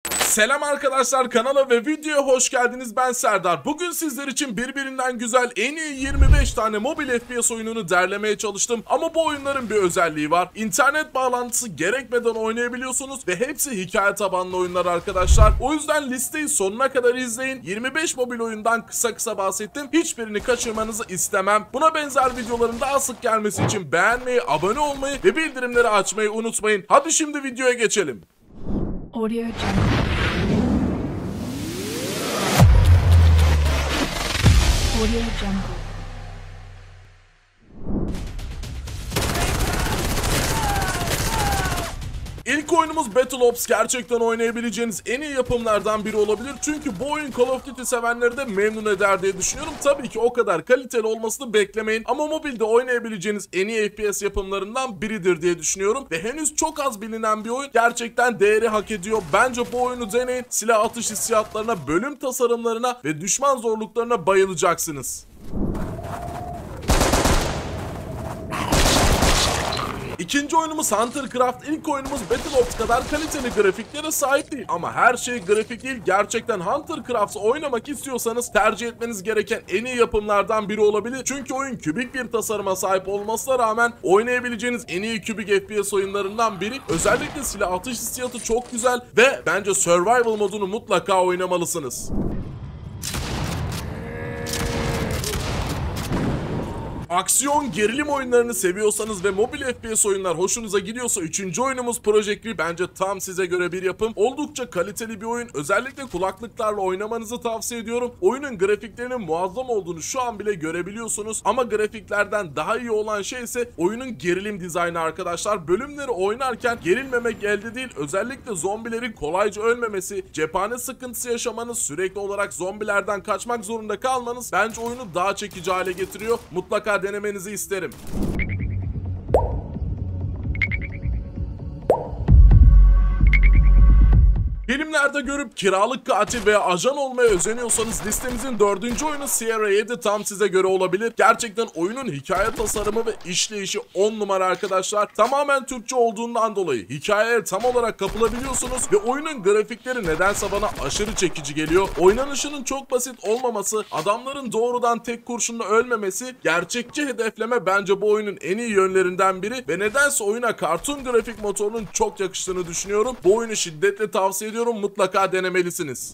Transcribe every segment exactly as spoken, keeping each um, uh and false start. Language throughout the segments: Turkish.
Selam arkadaşlar, kanala ve videoya hoş geldiniz. Ben Serdar. Bugün sizler için birbirinden güzel en iyi yirmi beş tane mobil F P S oyununu derlemeye çalıştım. Ama bu oyunların bir özelliği var. İnternet bağlantısı gerekmeden oynayabiliyorsunuz ve hepsi hikaye tabanlı oyunlar arkadaşlar. O yüzden listeyi sonuna kadar izleyin. yirmi beş mobil oyundan kısa kısa bahsettim. Hiçbirini kaçırmanızı istemem. Buna benzer videoların daha sık gelmesi için beğenmeyi, abone olmayı ve bildirimleri açmayı unutmayın. Hadi şimdi videoya geçelim. Audio Jungle. Audio Jungle. İlk oyunumuz Battle Ops. Gerçekten oynayabileceğiniz en iyi yapımlardan biri olabilir. Çünkü bu oyun Call of Duty sevenleri de memnun eder diye düşünüyorum. Tabii ki o kadar kaliteli olmasını beklemeyin. Ama mobilde oynayabileceğiniz en iyi F P S yapımlarından biridir diye düşünüyorum. Ve henüz çok az bilinen bir oyun. Gerçekten değeri hak ediyor. Bence bu oyunu deneyin. Silah atış hissiyatlarına, bölüm tasarımlarına ve düşman zorluklarına bayılacaksınız. İkinci oyunumuz Huntercraft. İlk oyunumuz Battle Ops kadar kaliteli grafiklere sahip değil. Ama her şey grafik değil. Gerçekten Huntercraft'ı oynamak istiyorsanız tercih etmeniz gereken en iyi yapımlardan biri olabilir. Çünkü oyun kübik bir tasarıma sahip olmasına rağmen oynayabileceğiniz en iyi kübik F P S oyunlarından biri. Özellikle silah atış hissiyatı çok güzel ve bence Survival modunu mutlaka oynamalısınız. Aksiyon, gerilim oyunlarını seviyorsanız ve mobil F P S oyunlar hoşunuza gidiyorsa üçüncü oyunumuz Project Eve. Bence tam size göre bir yapım. Oldukça kaliteli bir oyun. Özellikle kulaklıklarla oynamanızı tavsiye ediyorum. Oyunun grafiklerinin muazzam olduğunu şu an bile görebiliyorsunuz. Ama grafiklerden daha iyi olan şey ise oyunun gerilim dizaynı arkadaşlar. Bölümleri oynarken gerilmemek elde değil. Özellikle zombilerin kolayca ölmemesi, cephane sıkıntısı yaşamanız, sürekli olarak zombilerden kaçmak zorunda kalmanız bence oyunu daha çekici hale getiriyor. Mutlaka denemenizi isterim. Filmlerde görüp kiralık katil veya ajan olmaya özeniyorsanız listemizin dördüncü oyunu Sierra yedi tam size göre olabilir. Gerçekten oyunun hikaye tasarımı ve işleyişi on numara arkadaşlar. Tamamen Türkçe olduğundan dolayı hikayeye tam olarak kapılabiliyorsunuz ve oyunun grafikleri nedense bana aşırı çekici geliyor. Oynanışının çok basit olmaması, adamların doğrudan tek kurşunla ölmemesi, gerçekçi hedefleme bence bu oyunun en iyi yönlerinden biri ve nedense oyuna Cartoon grafik motorunun çok yakıştığını düşünüyorum. Bu oyunu şiddetle tavsiye ediyorum. Mutlaka denemelisiniz.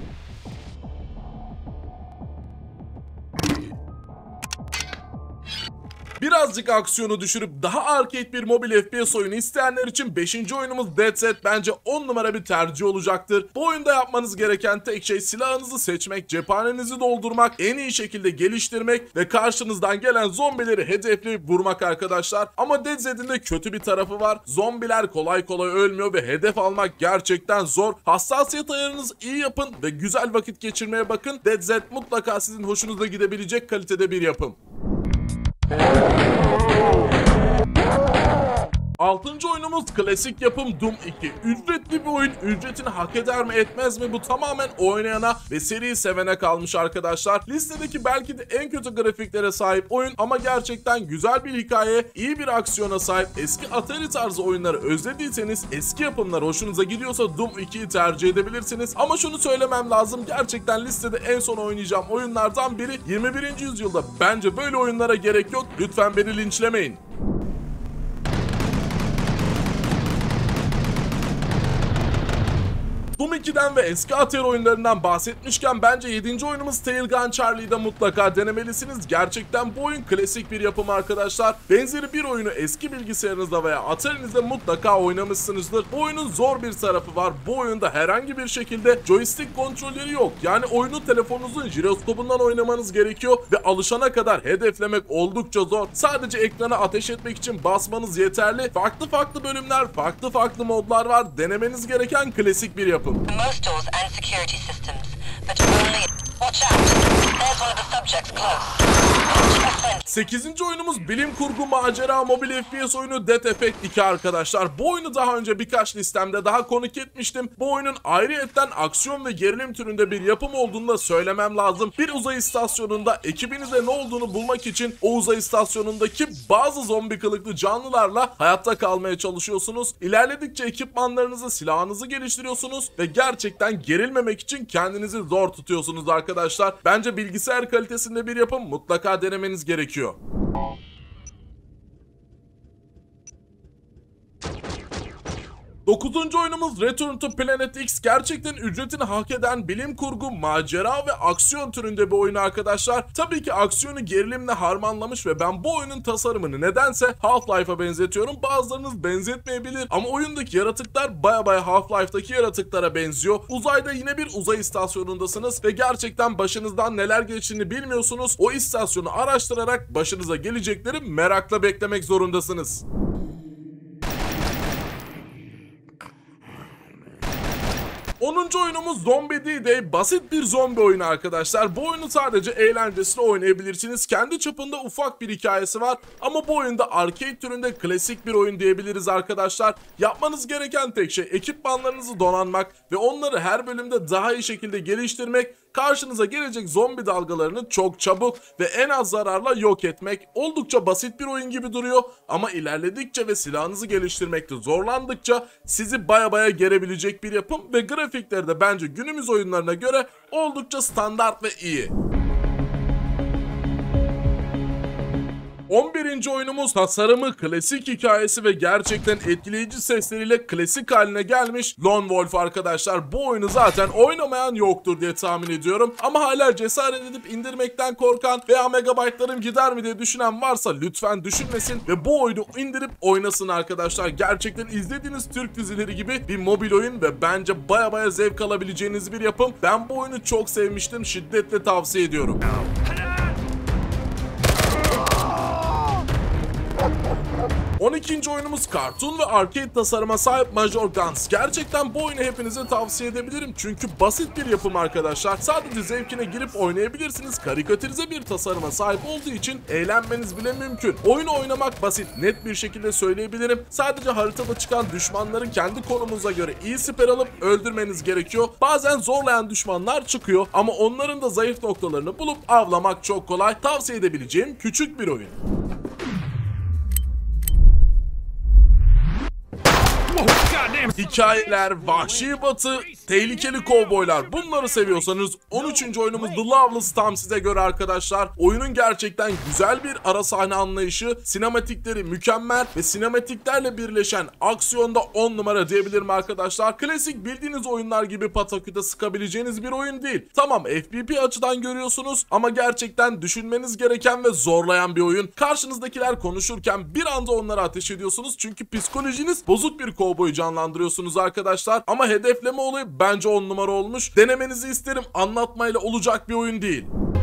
Birazcık aksiyonu düşürüp daha arcade bir mobil F P S oyunu isteyenler için beşinci oyunumuz Dead Set bence on numara bir tercih olacaktır. Bu oyunda yapmanız gereken tek şey silahınızı seçmek, cephanenizi doldurmak, en iyi şekilde geliştirmek ve karşınızdan gelen zombileri hedefleyip vurmak arkadaşlar. Ama Dead Set'in de kötü bir tarafı var. Zombiler kolay kolay ölmüyor ve hedef almak gerçekten zor. Hassasiyet ayarınızı iyi yapın ve güzel vakit geçirmeye bakın. Dead Set mutlaka sizin hoşunuza gidebilecek kalitede bir yapım. Altıncı oyunumuz klasik yapım Doom iki. Ücretli bir oyun. Ücretini hak eder mi etmez mi bu tamamen oynayana ve seriyi sevene kalmış arkadaşlar. Listedeki belki de en kötü grafiklere sahip oyun ama gerçekten güzel bir hikaye, iyi bir aksiyona sahip. Eski Atari tarzı oyunları özlediyseniz, eski yapımlar hoşunuza gidiyorsa Doom ikiyi tercih edebilirsiniz. Ama şunu söylemem lazım, gerçekten listede en son oynayacağım oyunlardan biri. yirmi birinci yüzyılda bence böyle oyunlara gerek yok. Lütfen beni linçlemeyin. Doom ikiden ve eski Atari oyunlarından bahsetmişken bence yedinci oyunumuz Tailgun Charlie'yi de mutlaka denemelisiniz. Gerçekten bu oyun klasik bir yapım arkadaşlar. Benzeri bir oyunu eski bilgisayarınızda veya Atari'nizde mutlaka oynamışsınızdır. Bu oyunun zor bir tarafı var. Bu oyunda herhangi bir şekilde joystick kontrolleri yok. Yani oyunu telefonunuzun jiroskopundan oynamanız gerekiyor ve alışana kadar hedeflemek oldukça zor. Sadece ekrana ateş etmek için basmanız yeterli. Farklı farklı bölümler, farklı farklı modlar var. Denemeniz gereken klasik bir yapım. Most doors and security systems, but only... Watch out. There's one of the subjects close. sekizinci oyunumuz bilim kurgu macera mobil F P S oyunu Death Effect iki arkadaşlar. Bu oyunu daha önce birkaç listemde daha konuk etmiştim. Bu oyunun ayrıyetten aksiyon ve gerilim türünde bir yapım olduğunu da söylemem lazım. Bir uzay istasyonunda ekibinize ne olduğunu bulmak için o uzay istasyonundaki bazı zombi kılıklı canlılarla hayatta kalmaya çalışıyorsunuz. İlerledikçe ekipmanlarınızı, silahınızı geliştiriyorsunuz ve gerçekten gerilmemek için kendinizi zor tutuyorsunuz arkadaşlar. Bence bilgisayar kalitesinde bir yapım, mutlaka denemeniz gerekiyor. dokuzuncu oyunumuz Return to Planet X gerçekten ücretini hak eden bilim kurgu, macera ve aksiyon türünde bir oyun arkadaşlar. Tabii ki aksiyonu gerilimle harmanlamış ve ben bu oyunun tasarımını nedense Half-Life'a benzetiyorum. Bazılarınız benzetmeyebilir ama oyundaki yaratıklar baya baya Half-Life'daki yaratıklara benziyor. Uzayda yine bir uzay istasyonundasınız ve gerçekten başınızdan neler geçtiğini bilmiyorsunuz. O istasyonu araştırarak başınıza gelecekleri merakla beklemek zorundasınız. onuncu oyunumuz Zombie D-Day, basit bir zombi oyunu arkadaşlar. Bu oyunu sadece eğlencesine oynayabilirsiniz. Kendi çapında ufak bir hikayesi var ama bu oyunda arcade türünde klasik bir oyun diyebiliriz arkadaşlar. Yapmanız gereken tek şey ekipmanlarınızı donanmak ve onları her bölümde daha iyi şekilde geliştirmek. Karşınıza gelecek zombi dalgalarını çok çabuk ve en az zararla yok etmek. Oldukça basit bir oyun gibi duruyor ama ilerledikçe ve silahınızı geliştirmekte zorlandıkça sizi baya baya gerebilecek bir yapım ve grafikleri de bence günümüz oyunlarına göre oldukça standart ve iyi. on birinci oyunumuz tasarımı, klasik hikayesi ve gerçekten etkileyici sesleriyle klasik haline gelmiş Lone Wolf arkadaşlar. Bu oyunu zaten oynamayan yoktur diye tahmin ediyorum. Ama hala cesaret edip indirmekten korkan veya megabaytlarım gider mi diye düşünen varsa lütfen düşünmesin ve bu oyunu indirip oynasın arkadaşlar. Gerçekten izlediğiniz Türk dizileri gibi bir mobil oyun ve bence baya baya zevk alabileceğiniz bir yapım. Ben bu oyunu çok sevmiştim, şiddetle tavsiye ediyorum. on ikinci oyunumuz kartun ve arcade tasarıma sahip Major Guns. Gerçekten bu oyunu hepinize tavsiye edebilirim çünkü basit bir yapım arkadaşlar. Sadece zevkine girip oynayabilirsiniz. Karikatürize bir tasarıma sahip olduğu için eğlenmeniz bile mümkün. Oyunu oynamak basit, net bir şekilde söyleyebilirim. Sadece haritada çıkan düşmanların kendi konumuza göre iyi siper alıp öldürmeniz gerekiyor. Bazen zorlayan düşmanlar çıkıyor ama onların da zayıf noktalarını bulup avlamak çok kolay. Tavsiye edebileceğim küçük bir oyun. Hikayeler, vahşi batı, tehlikeli kovboylar, bunları seviyorsanız on üçüncü oyunumuz The Loveless tam size göre arkadaşlar. Oyunun gerçekten güzel bir ara sahne anlayışı, sinematikleri mükemmel ve sinematiklerle birleşen aksiyonda on numara diyebilirim arkadaşlar. Klasik bildiğiniz oyunlar gibi pataküte sıkabileceğiniz bir oyun değil. Tamam, F P P açıdan görüyorsunuz ama gerçekten düşünmeniz gereken ve zorlayan bir oyun. Karşınızdakiler konuşurken bir anda onlara ateş ediyorsunuz çünkü psikolojiniz bozuk bir kovboyu canlandırıyorsunuz arkadaşlar. Ama hedefleme olayı bence on numara olmuş. Denemenizi isterim. Anlatmayla olacak bir oyun değil.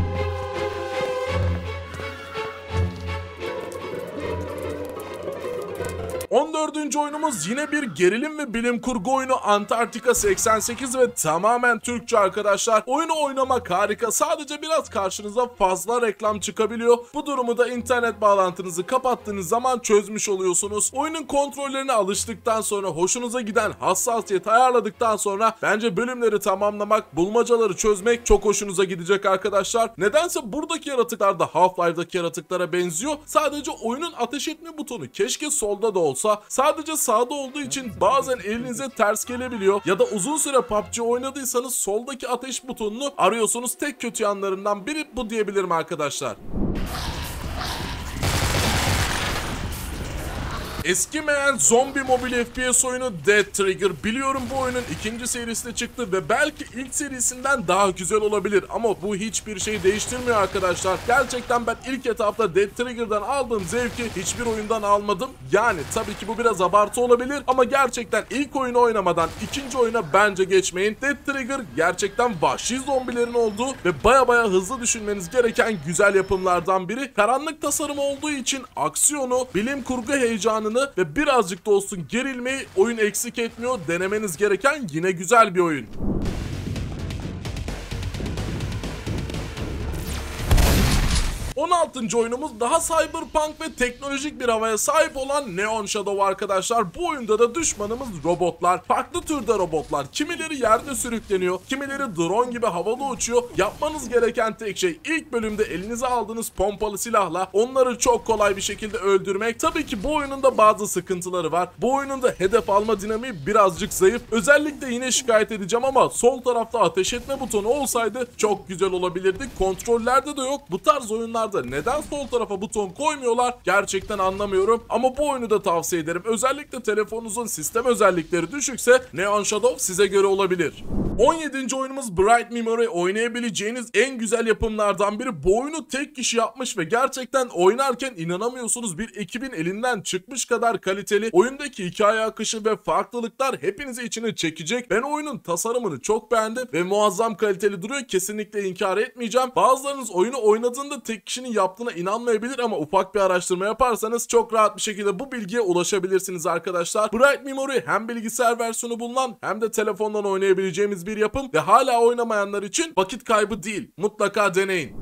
on dördüncü oyunumuz yine bir gerilim ve bilim kurgu oyunu Antarktika seksen sekiz ve tamamen Türkçe arkadaşlar. Oyunu oynamak harika. Sadece biraz karşınıza fazla reklam çıkabiliyor. Bu durumu da internet bağlantınızı kapattığınız zaman çözmüş oluyorsunuz. Oyunun kontrollerine alıştıktan sonra, hoşunuza giden hassasiyet ayarladıktan sonra bence bölümleri tamamlamak, bulmacaları çözmek çok hoşunuza gidecek arkadaşlar. Nedense buradaki yaratıklar da Half-Life'daki yaratıklara benziyor. Sadece oyunun ateş etme butonu keşke solda da olsa. Sadece sağda olduğu için bazen elinize ters gelebiliyor ya da uzun süre P U B G oynadıysanız soldaki ateş butonunu arıyorsunuz. Tek kötü yanlarından biri bu diyebilirim arkadaşlar. Eskimeyen zombi mobil F P S oyunu Death Trigger. Biliyorum bu oyunun ikinci serisi de çıktı ve belki ilk serisinden daha güzel olabilir ama bu hiçbir şey değiştirmiyor arkadaşlar. Gerçekten ben ilk etapta Death Trigger'dan aldığım zevki hiçbir oyundan almadım. Yani tabii ki bu biraz abartı olabilir ama gerçekten ilk oyunu oynamadan ikinci oyuna bence geçmeyin. Death Trigger gerçekten vahşi zombilerin olduğu ve baya baya hızlı düşünmeniz gereken güzel yapımlardan biri. Karanlık tasarımı olduğu için aksiyonu, bilim kurgu heyecanını ve birazcık da olsun gerilmeyi oyun eksik etmiyor. Denemeniz gereken yine güzel bir oyun. on altıncı oyunumuz daha cyberpunk ve teknolojik bir havaya sahip olan Neon Shadow arkadaşlar. Bu oyunda da düşmanımız robotlar. Farklı türde robotlar. Kimileri yerde sürükleniyor, kimileri drone gibi havada uçuyor. Yapmanız gereken tek şey ilk bölümde elinize aldığınız pompalı silahla onları çok kolay bir şekilde öldürmek. Tabii ki bu oyunun da bazı sıkıntıları var. Bu oyunun da hedef alma dinamiği birazcık zayıf. Özellikle yine şikayet edeceğim ama sol tarafta ateş etme butonu olsaydı çok güzel olabilirdi. Kontrollerde de yok. Bu tarz oyunlarda neden sol tarafa buton koymuyorlar gerçekten anlamıyorum. Ama bu oyunu da tavsiye ederim. Özellikle telefonunuzun sistem özellikleri düşükse Neon Shadow size göre olabilir. on yedinci oyunumuz Bright Memory. Oynayabileceğiniz en güzel yapımlardan biri. Bu oyunu tek kişi yapmış ve gerçekten oynarken inanamıyorsunuz. Bir ekibin elinden çıkmış kadar kaliteli. Oyundaki hikaye akışı ve farklılıklar hepinizi içine çekecek. Ben oyunun tasarımını çok beğendim ve muazzam kaliteli duruyor. Kesinlikle inkar etmeyeceğim. Bazılarınız oyunu oynadığında tek kişinin yaptığına inanmayabilir ama ufak bir araştırma yaparsanız çok rahat bir şekilde bu bilgiye ulaşabilirsiniz arkadaşlar. Bright Memory hem bilgisayar versiyonu bulunan hem de telefondan oynayabileceğimiz bir yapım ve hala oynamayanlar için vakit kaybı değil. Mutlaka deneyin.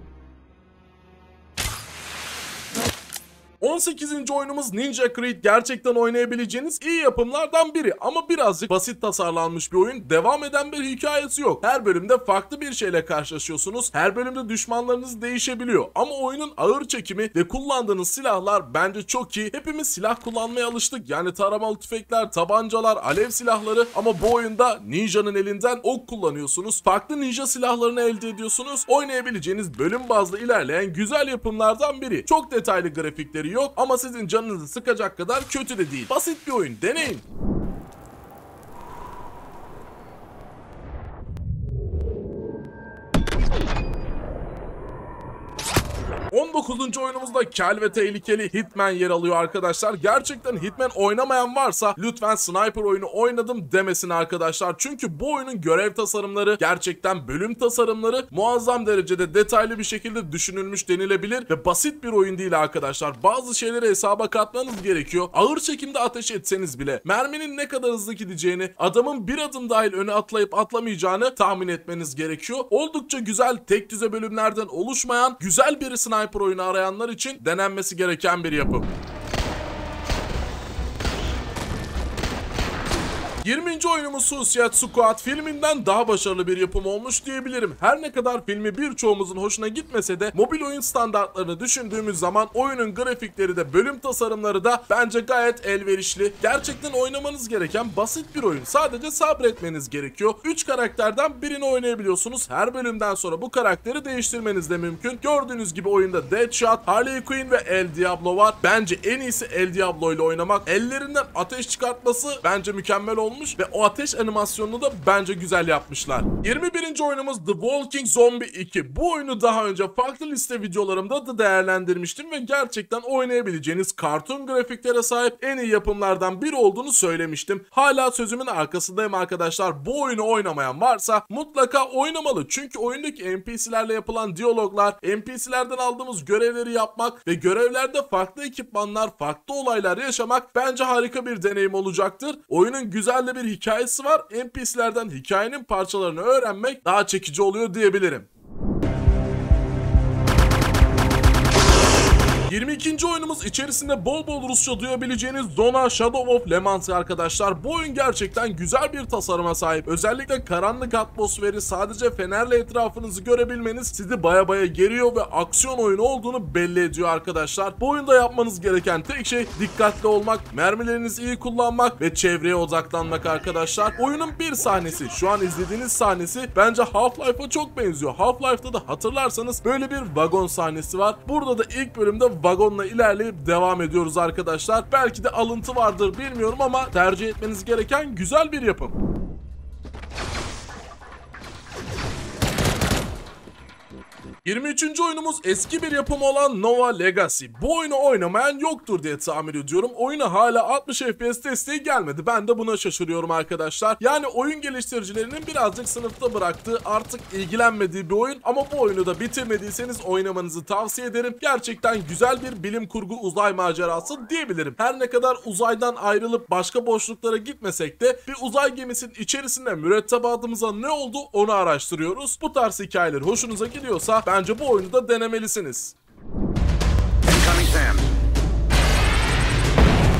on sekizinci oyunumuz Ninja Creed. Gerçekten oynayabileceğiniz iyi yapımlardan biri ama birazcık basit tasarlanmış bir oyun. Devam eden bir hikayesi yok. Her bölümde farklı bir şeyle karşılaşıyorsunuz. Her bölümde düşmanlarınız değişebiliyor. Ama oyunun ağır çekimi ve kullandığınız silahlar bence çok iyi. Hepimiz silah kullanmaya alıştık. Yani taramalı tüfekler, tabancalar, alev silahları ama bu oyunda ninjanın elinden ok kullanıyorsunuz. Farklı ninja silahlarını elde ediyorsunuz. Oynayabileceğiniz bölüm bazlı ilerleyen güzel yapımlardan biri. Çok detaylı grafikleri yok ama sizin canınızı sıkacak kadar kötü de değil. Basit bir oyun, deneyin. on dokuzuncu oyunumuzda kel ve tehlikeli Hitman yer alıyor arkadaşlar. Gerçekten Hitman oynamayan varsa lütfen sniper oyunu oynadım demesin arkadaşlar. Çünkü bu oyunun görev tasarımları, gerçekten bölüm tasarımları muazzam derecede detaylı bir şekilde düşünülmüş denilebilir ve basit bir oyun değil arkadaşlar. Bazı şeyleri hesaba katmanız gerekiyor. Ağır çekimde ateş etseniz bile merminin ne kadar hızlı gideceğini, adamın bir adım dahil öne atlayıp atlamayacağını tahmin etmeniz gerekiyor. Oldukça güzel, tek düze bölümlerden oluşmayan güzel bir sniper Sniper oyunu arayanlar için denenmesi gereken bir yapım. yirminci oyunumuz Suicide Squad filminden daha başarılı bir yapım olmuş diyebilirim. Her ne kadar filmi birçoğumuzun hoşuna gitmese de mobil oyun standartlarını düşündüğümüz zaman oyunun grafikleri de bölüm tasarımları da bence gayet elverişli. Gerçekten oynamanız gereken basit bir oyun. Sadece sabretmeniz gerekiyor. üç karakterden birini oynayabiliyorsunuz. Her bölümden sonra bu karakteri değiştirmeniz de mümkün. Gördüğünüz gibi oyunda Deadshot, Harley Quinn ve El Diablo var. Bence en iyisi El Diablo ile oynamak. Ellerinden ateş çıkartması bence mükemmel olmuş ve o ateş animasyonunu da bence güzel yapmışlar. yirmi birinci oyunumuz The Walking Zombie iki. Bu oyunu daha önce farklı liste videolarımda da değerlendirmiştim ve gerçekten oynayabileceğiniz kartun grafiklere sahip en iyi yapımlardan biri olduğunu söylemiştim. Hala sözümün arkasındayım arkadaşlar. Bu oyunu oynamayan varsa mutlaka oynamalı. Çünkü oyundaki N P C'lerle yapılan diyaloglar, N P C'lerden aldığımız görevleri yapmak ve görevlerde farklı ekipmanlar, farklı olaylar yaşamak bence harika bir deneyim olacaktır. Oyunun güzel bir hikayesi var. N P C'lerden hikayenin parçalarını öğrenmek daha çekici oluyor diyebilirim. yirmi ikinci oyunumuz içerisinde bol bol Rusça duyabileceğiniz Zona Shadow of Le Mans arkadaşlar. Bu oyun gerçekten güzel bir tasarıma sahip. Özellikle karanlık atmosferi, sadece fenerle etrafınızı görebilmeniz sizi baya baya geriyor ve aksiyon oyunu olduğunu belli ediyor arkadaşlar. Bu oyunda yapmanız gereken tek şey dikkatli olmak, mermilerinizi iyi kullanmak ve çevreye odaklanmak arkadaşlar. Oyunun bir sahnesi, şu an izlediğiniz sahnesi bence Half-Life'a çok benziyor. Half-Life'da da hatırlarsanız böyle bir vagon sahnesi var. Burada da ilk bölümde vagonla ilerleyip devam ediyoruz arkadaşlar. Belki de alıntı vardır bilmiyorum ama tercih etmeniz gereken güzel bir yapım. yirmi üçüncü oyunumuz eski bir yapım olan Nova Legacy. Bu oyunu oynamayan yoktur diye tahmin ediyorum. Oyuna hala altmış F P S desteği gelmedi. Ben de buna şaşırıyorum arkadaşlar. Yani oyun geliştiricilerinin birazcık sınıfta bıraktığı, artık ilgilenmediği bir oyun. Ama bu oyunu da bitirmediyseniz oynamanızı tavsiye ederim. Gerçekten güzel bir bilim kurgu uzay macerası diyebilirim. Her ne kadar uzaydan ayrılıp başka boşluklara gitmesek de bir uzay gemisinin içerisinde mürettebatımıza ne oldu onu araştırıyoruz. Bu tarz hikayeler hoşunuza gidiyorsa bence bu oyunu da denemelisiniz.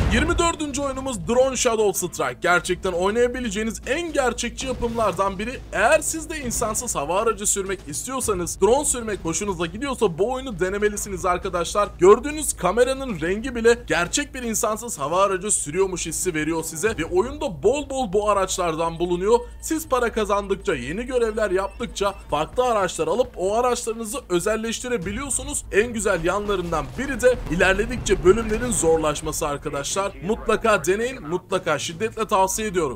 yirmi dördüncü oyunumuz Drone Shadow Strike. Gerçekten oynayabileceğiniz en gerçekçi yapımlardan biri. Eğer siz de insansız hava aracı sürmek istiyorsanız, drone sürmek hoşunuza gidiyorsa bu oyunu denemelisiniz arkadaşlar. Gördüğünüz kameranın rengi bile gerçek bir insansız hava aracı sürüyormuş hissi veriyor size ve oyunda bol bol bu araçlardan bulunuyor. Siz para kazandıkça, yeni görevler yaptıkça farklı araçlar alıp o araçlarınızı özelleştirebiliyorsunuz. En güzel yanlarından biri de ilerledikçe bölümlerin zorlaşması arkadaşlar. Mutlaka deneyin, mutlaka şiddetle tavsiye ediyorum.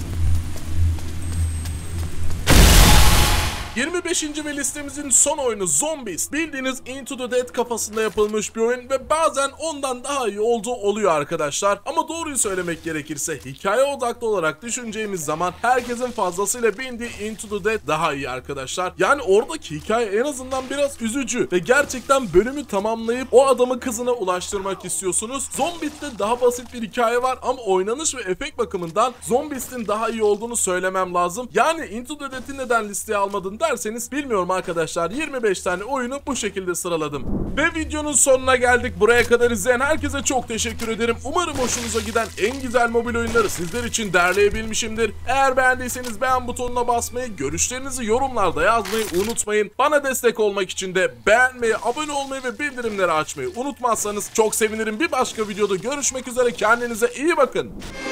yirmi beşinci ve listemizin son oyunu Zombies. Bildiğiniz Into the Dead kafasında yapılmış bir oyun ve bazen ondan daha iyi olduğu oluyor arkadaşlar. Ama doğruyu söylemek gerekirse hikaye odaklı olarak düşüneceğimiz zaman herkesin fazlasıyla bildiği Into the Dead daha iyi arkadaşlar. Yani oradaki hikaye en azından biraz üzücü ve gerçekten bölümü tamamlayıp o adamı kızına ulaştırmak istiyorsunuz. Zombies'te daha basit bir hikaye var ama oynanış ve efekt bakımından Zombies'in daha iyi olduğunu söylemem lazım. Yani Into the Dead'i neden listeye almadın derseniz bilmiyorum arkadaşlar. yirmi beş tane oyunu bu şekilde sıraladım. Ve videonun sonuna geldik. Buraya kadar izleyen herkese çok teşekkür ederim. Umarım hoşunuza giden en güzel mobil oyunları sizler için derleyebilmişimdir. Eğer beğendiyseniz beğen butonuna basmayı, görüşlerinizi yorumlarda yazmayı unutmayın. Bana destek olmak için de beğenmeyi, abone olmayı ve bildirimleri açmayı unutmazsanız çok sevinirim. Bir başka videoda görüşmek üzere. Kendinize iyi bakın.